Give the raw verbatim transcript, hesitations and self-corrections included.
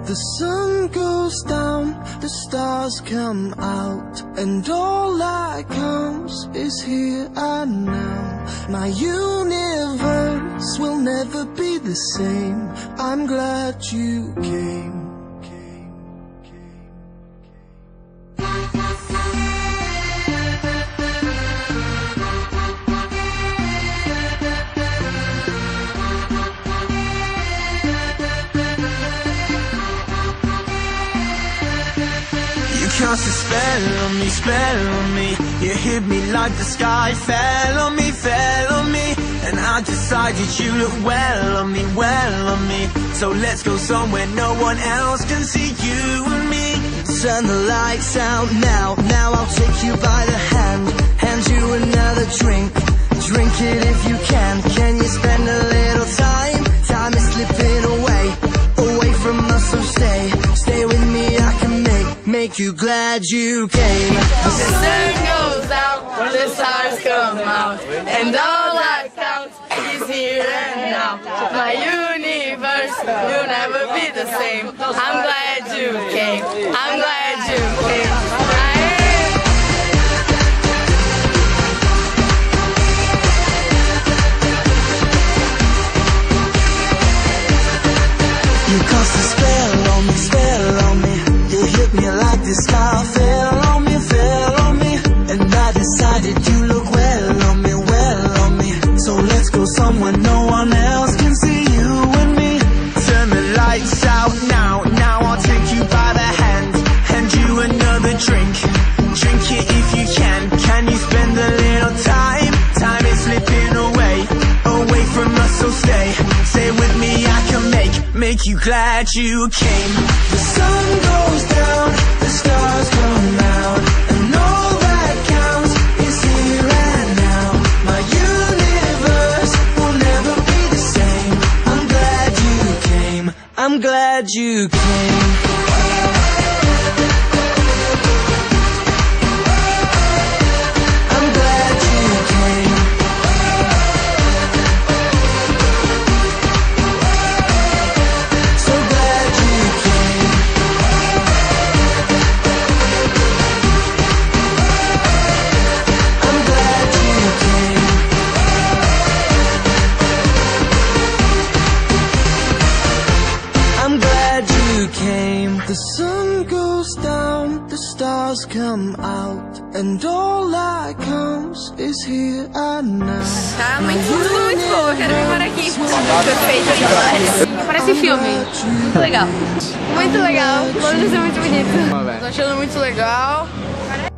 The sun goes down, the stars come out, and all that counts is here and now. My universe will never be the same. I'm glad you came. You cast a spell on me, spell on me. You hit me like the sky fell on me, fell on me. And I decided you look well on me, well on me. So let's go somewhere no one else can see you and me. Turn the lights out now, now I'll take you by the hand, hand you another drink, drink it if you can. Can you spend a little time, time is slipping away, away from us, so stay, stay with me, I can make, make you glad you came. The sun goes out, the stars come out, and all that counts is here and now. My universe will never be the same. I'm glad you came, I'm glad you came. You cast a spell on me, spell on me. You hit me like the sky fell on me, fell on me. And I decided you look well on me, well on me. So let's go somewhere no one else can see you and me. Turn the lights out now, now I'll take you by the hand, hand you another drink, drink it if you can. Can you spend a little time, time is slipping away, away from us, so stay, stay with me, I can make, make you glad you came. The sun goes down, the stars come out, and all that counts is here and now. My universe will never be the same. I'm glad you came, I'm glad you came. I'm glad you came. So glad you came. I'm glad you came. I'm glad you came. The sun goes down, the stars come out, and all that counts is here and now. Tá muito, tudo muito bom, eu quero vir morar aqui. Perfeito demais. Parece filme, muito legal. Muito legal, Londres é muito bonito. Tô achando muito legal.